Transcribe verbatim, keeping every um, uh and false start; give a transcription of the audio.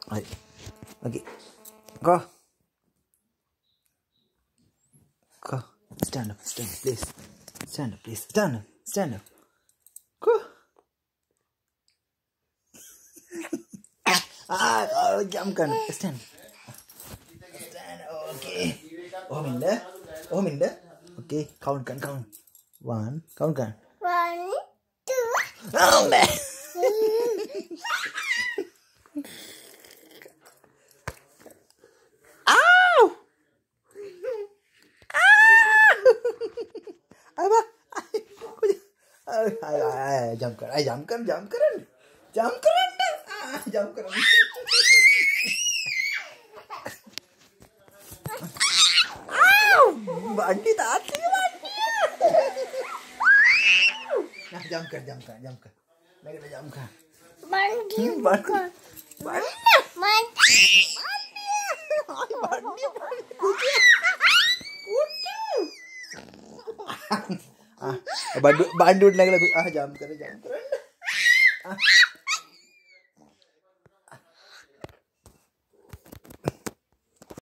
Right. Okay. Go. Go. Stand up. Stand up, please. Stand up, please. Stand up. Stand up. Go. Ah, oh, jump kan. Stand. Stand. Okay. Oh, minda. Oh, minda. Okay. Count kan. Count. One. Count kan. One, two. Oh, man. Apa? Ayo, ayo, ayo, jump कर, ayo jump कर, jump कर, jump कर, ah, jump कर. Bandi tadi bandi. Nah, jump कर, jump कर, jump कर. मैं कहता jump कर. Bandi. Bandi. Bandi. Bandi. Bandi. Kucing. Kucing. Ah, bandu bandu lagi lagi. Ah, jump कर, jump कर. Ah.